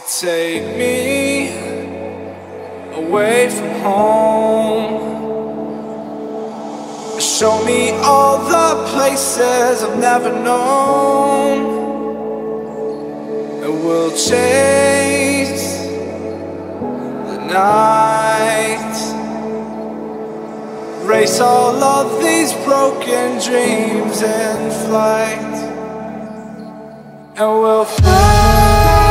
Take me away from home. Show me all the places I've never known, and we'll chase the night, race all of these broken dreams in flight, and we'll fly.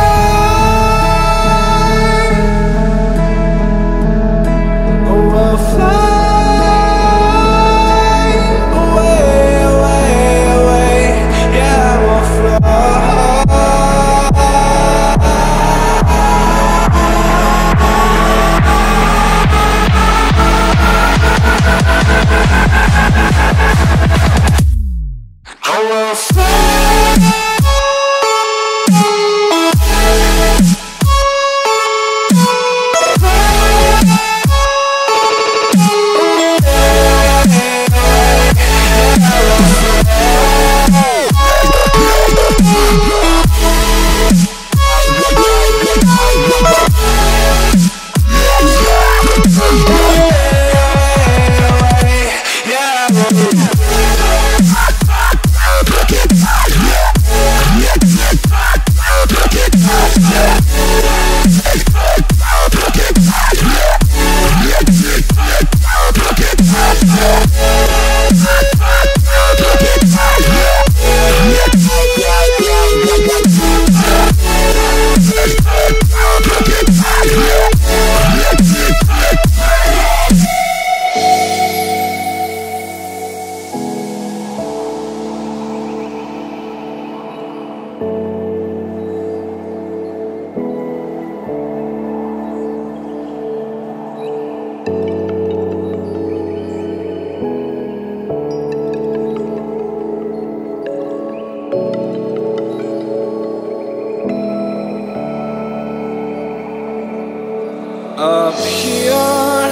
Up here,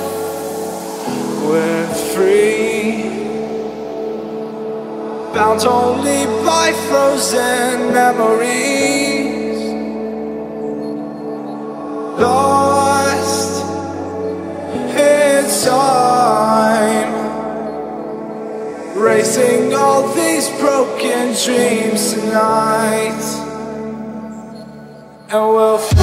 we're free, bound only by frozen memories, lost in time, racing all these broken dreams tonight, and we'll fly.